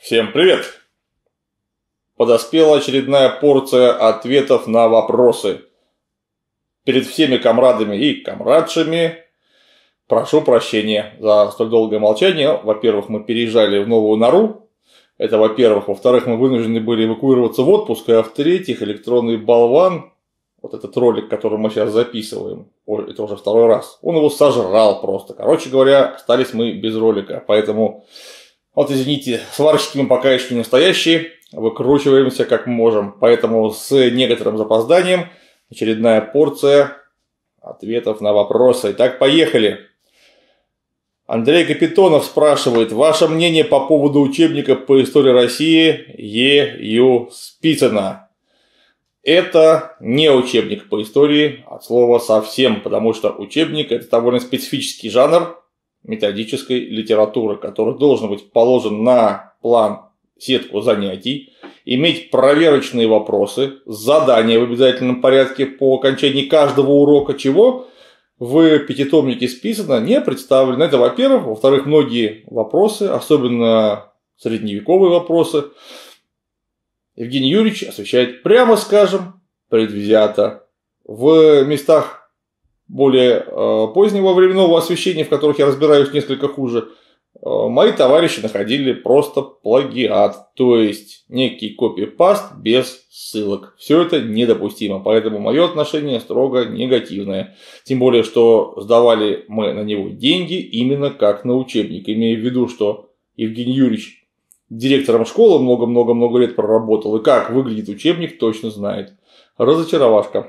Всем привет! Подоспела очередная порция ответов на вопросы. Перед всеми комрадами и комрадшами прошу прощения за столь долгое молчание. Во-первых, мы переезжали в новую нору. Это во-первых. Во-вторых, мы вынуждены были эвакуироваться в отпуск. А в-третьих, электронный болван, вот этот ролик, который мы сейчас записываем, это уже второй раз, он его сожрал просто. Короче говоря, остались мы без ролика. Поэтому... Вот извините, сварщики мы пока еще не настоящие, выкручиваемся как можем. Поэтому с некоторым запозданием очередная порция ответов на вопросы. Итак, поехали. Андрей Капитонов спрашивает, ваше мнение по поводу учебника по истории России Е.Ю. Спицына. Это не учебник по истории от слова совсем, потому что учебник это довольно специфический жанр методической литературы, который должен быть положен на план сетку занятий, иметь проверочные вопросы, задания в обязательном порядке по окончании каждого урока, чего в пятитомнике Спицына не представлено. Это во-первых. Во-вторых, многие вопросы, особенно средневековые вопросы, Евгений Юрьевич освещает, прямо скажем, предвзято. В местах более позднего временного освещения, в которых я разбираюсь несколько хуже, мои товарищи находили просто плагиат, то есть некий копипаст без ссылок. Все это недопустимо, поэтому мое отношение строго негативное. Тем более, что сдавали мы на него деньги именно как на учебник, имея в виду, что Евгений Юрьевич директором школы много-много-много лет проработал, и как выглядит учебник, точно знает. Разочаровашка.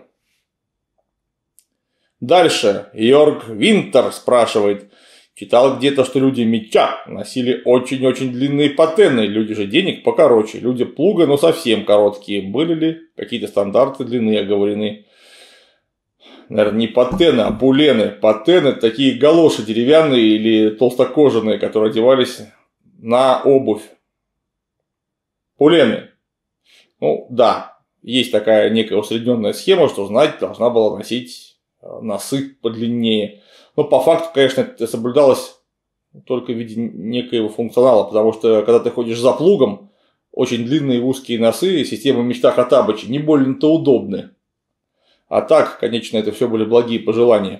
Дальше. Йорг Винтер спрашивает. Читал где-то, что люди меча носили очень-очень длинные патены. Люди же денег покороче. Люди плуга, но совсем короткие. Были ли какие-то стандарты длины оговорены? Наверное, не патены, а булены. Патены такие галоши деревянные или толстокожаные, которые одевались на обувь. Булены. Ну да, есть такая некая усредненная схема, что знать должна была носить носы подлиннее. Но по факту, конечно, это соблюдалось только в виде некоего функционала, потому что когда ты ходишь за плугом, очень длинные узкие носы, система мечта Хоттабыча не больно-то удобны. А так, конечно, это все были благие пожелания.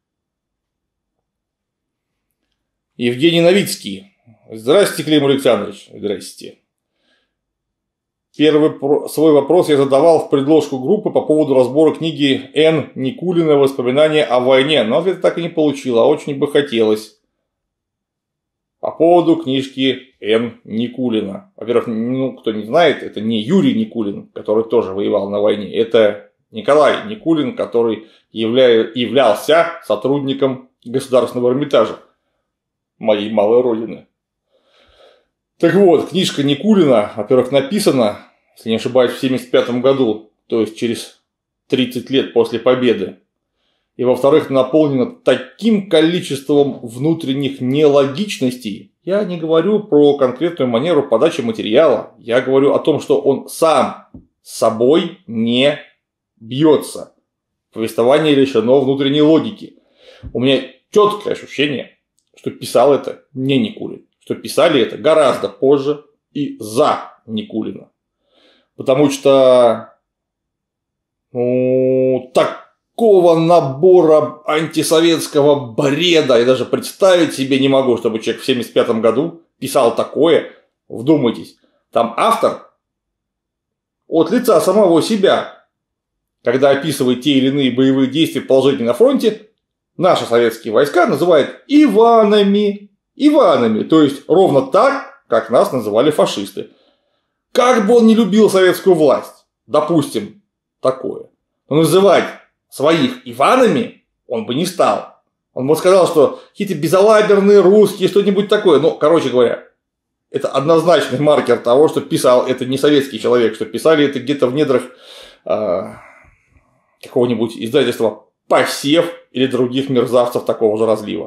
Евгений Новицкий. Здравствуйте, Клим Александрович. Здравствуйте. Первый свой вопрос я задавал в предложку группы по поводу разбора книги Н. Никулина «Воспоминания о войне», но ответа так и не получил, а очень бы хотелось. По поводу книжки Н. Никулина. Во-первых, кто не знает, это не Юрий Никулин, который тоже воевал на войне, это Николай Никулин, который являлся сотрудником Государственного Эрмитажа моей малой родины. Так вот, книжка Никулина, во-первых, написана, если не ошибаюсь, в 1975 году, то есть через 30 лет после победы. И, во-вторых, наполнена таким количеством внутренних нелогичностей. Я не говорю про конкретную манеру подачи материала, я говорю о том, что он сам с собой не бьется. Повествование лишено внутренней логики. У меня четкое ощущение, что писал это не Никулин. Что писали это гораздо позже и за Никулина. Потому что такого набора антисоветского бреда я даже представить себе не могу, чтобы человек в 1975 году писал такое. Вдумайтесь, там автор от лица самого себя, когда описывает те или иные боевые действия положения на фронте, наши советские войска называют Иванами. Иванами, то есть ровно так, как нас называли фашисты. Как бы он не любил советскую власть, допустим, такое, но называть своих Иванами он бы не стал. Он бы сказал, что какие-то безалаберные русские, что-нибудь такое. Ну, короче говоря, это однозначный маркер того, что писал это не советский человек, что писали это где-то в недрах какого-нибудь издательства «Посев» или других мерзавцев такого же разлива.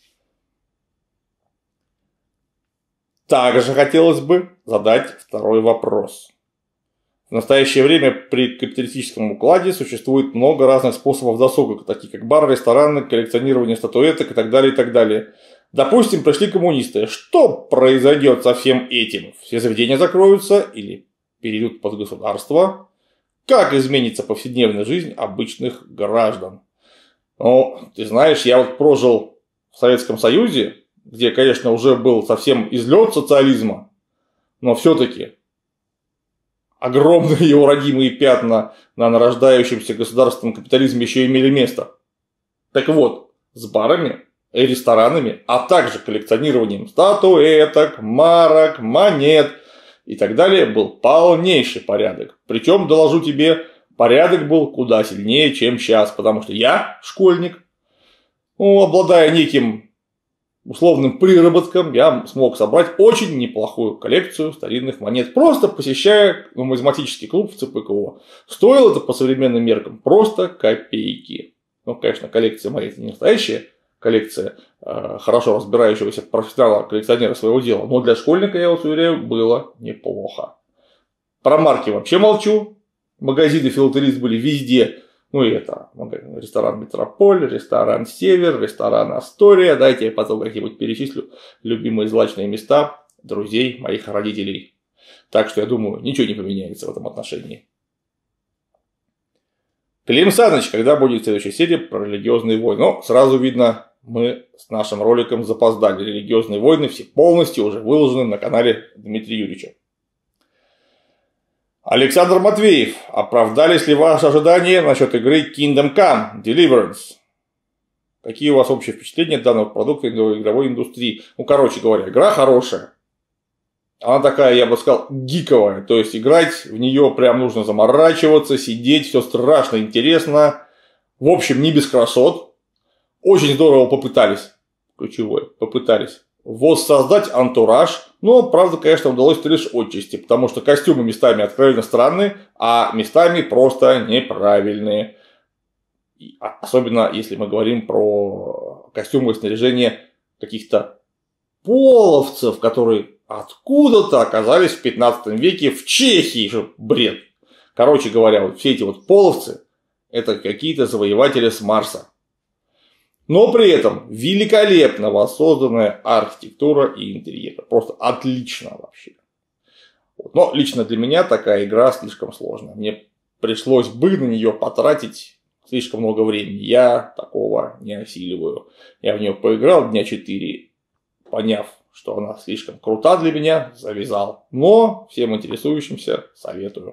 Также хотелось бы задать второй вопрос. В настоящее время при капиталистическом укладе существует много разных способов досуга, такие как бары, рестораны, коллекционирование статуэток и так далее, и так далее. Допустим, пришли коммунисты. Что произойдет со всем этим? Все заведения закроются или перейдут под государство? Как изменится повседневная жизнь обычных граждан? Ну, ты знаешь, я вот прожил в Советском Союзе, где, конечно, уже был совсем излет социализма, но все-таки огромные его родимые пятна на нарождающемся государственном капитализме еще имели место. Так вот, с барами и ресторанами, а также коллекционированием статуэток, марок, монет и так далее был полнейший порядок. Причем, доложу тебе, порядок был куда сильнее, чем сейчас, потому что я, школьник, обладая неким условным приработком, я смог собрать очень неплохую коллекцию старинных монет, просто посещая нумизматический клуб в ЦПКО. Стоило это по современным меркам просто копейки. Ну, конечно, коллекция моя это не настоящая коллекция хорошо разбирающегося профессионала, коллекционера своего дела, но для школьника, я вас уверяю, было неплохо. Про марки вообще молчу. Магазины филателист были везде. Ну и это ресторан Метрополь, ресторан Север, ресторан Астория. Дайте я потом как-нибудь перечислю любимые злачные места друзей моих родителей. Так что я думаю, ничего не поменяется в этом отношении. Клим Саныч, когда будет следующая серия про религиозные войны? Ну, сразу видно, мы с нашим роликом запоздали. Религиозные войны все полностью уже выложены на канале Дмитрия Юрьевича. Александр Матвеев. Оправдались ли ваши ожидания насчет игры Kingdom Come Deliverance? Какие у вас общие впечатления от данного продукта в игровой индустрии? Ну, короче говоря, игра хорошая. Она такая, я бы сказал, гиковая. То есть, играть в нее прям нужно заморачиваться, сидеть, все страшно интересно. В общем, не без красот. Очень здорово попытались. Ключевое. Попытались воссоздать антураж. Но, правда, конечно, удалось лишь отчасти. Потому что костюмы местами откровенно странные, а местами просто неправильные. Особенно, если мы говорим про костюмы и снаряжение каких-то половцев, которые откуда-то оказались в 15 веке в Чехии. Бред. Короче говоря, вот все эти вот половцы — это какие-то завоеватели с Марса. Но при этом великолепно воссозданная архитектура и интерьер. Просто отлично вообще. Но лично для меня такая игра слишком сложная. Мне пришлось бы на нее потратить слишком много времени. Я такого не осиливаю. Я в нее поиграл дня 4, поняв, что она слишком крута для меня, завязал. Но всем интересующимся советую.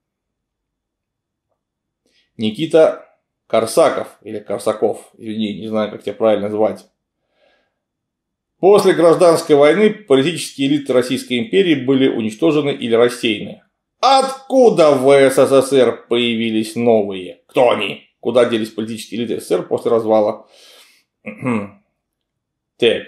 Никита Корсаков, или Корсаков, извини, не знаю, как тебя правильно звать. После гражданской войны политические элиты Российской империи были уничтожены или рассеяны. Откуда в СССР появились новые? Кто они? Куда делись политические элиты СССР после развала? Так.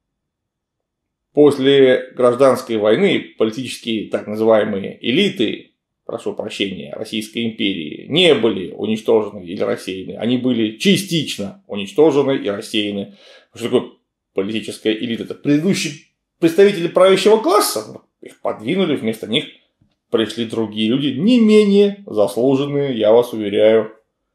После гражданской войны политические так называемые элиты, прошу прощения, Российской империи не были уничтожены или рассеяны. Они были частично уничтожены и рассеяны. Что такое политическая элита? Это предыдущие представители правящего класса. Их подвинули, вместо них пришли другие люди, не менее заслуженные, я вас уверяю.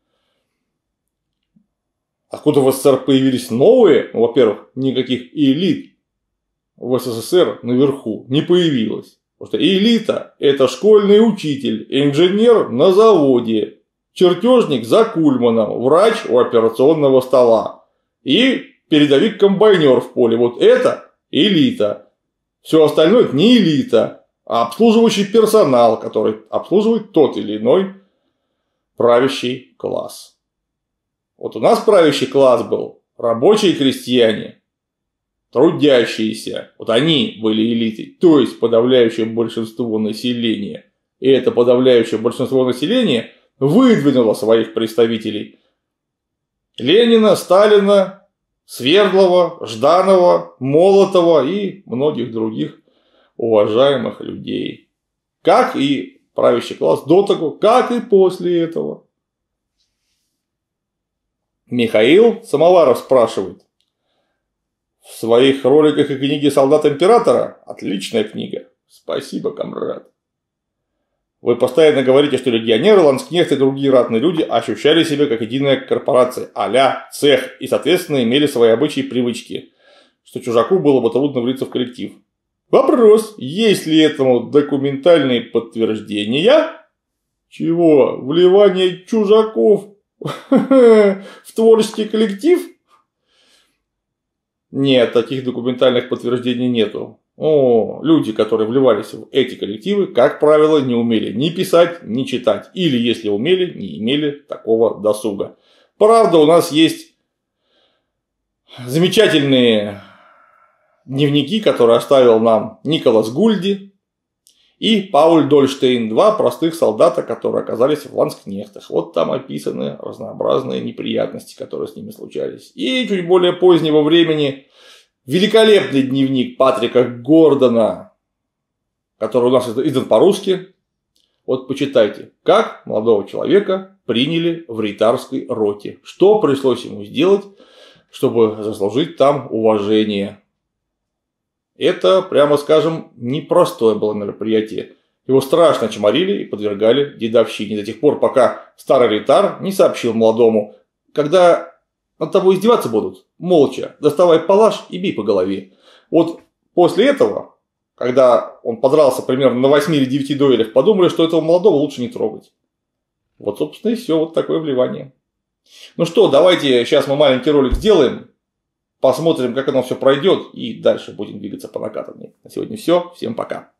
Откуда в СССР появились новые? Ну, во-первых, никаких элит в СССР наверху не появилось. Потому что элита – это школьный учитель, инженер на заводе, чертежник за Кульманом, врач у операционного стола и передовик-комбайнер в поле. Вот это элита. Все остальное – это не элита, а обслуживающий персонал, который обслуживает тот или иной правящий класс. Вот у нас правящий класс был рабочие крестьяне, трудящиеся. Вот они были элитой, то есть подавляющее большинство населения. И это подавляющее большинство населения выдвинуло своих представителей. Ленина, Сталина, Свердлова, Жданова, Молотова и многих других уважаемых людей. Как и правящий класс до того, как и после этого. Михаил Самоваров спрашивает. В своих роликах и книге «Солдат императора» отличная книга. Спасибо, комрад. Вы постоянно говорите, что легионеры, ланскнехты и другие ратные люди ощущали себя как единая корпорация, а-ля цех, и, соответственно, имели свои обычаи и привычки. что чужаку было бы трудно влиться в коллектив. Вопрос, есть ли этому документальные подтверждения? Чего? Вливание чужаков в творческий коллектив? Нет, таких документальных подтверждений нету. Люди, которые вливались в эти коллективы, как правило, не умели ни писать, ни читать. Или, если умели, не имели такого досуга. Правда, у нас есть замечательные дневники, которые оставил нам Николас Гульди и Пауль Дольштейн, два простых солдата, которые оказались в ланскнехтах. Вот там описаны разнообразные неприятности, которые с ними случались. И чуть более позднего времени великолепный дневник Патрика Гордона, который у нас издан по-русски. Вот почитайте, как молодого человека приняли в рейтарской роте. Что пришлось ему сделать, чтобы заслужить там уважение. Это, прямо скажем, непростое было мероприятие. Его страшно чморили и подвергали дедовщине до тех пор, пока старый рейтар не сообщил молодому: когда над тобой издеваться будут, молча доставай палаш и бей по голове. Вот после этого, когда он подрался примерно на 8 или 9 дуэлях, подумали, что этого молодого лучше не трогать. Вот, собственно, и все, вот такое вливание. Ну что, давайте сейчас мы маленький ролик сделаем. Посмотрим, как оно все пройдет, и дальше будем двигаться по накатанной. На сегодня все. Всем пока.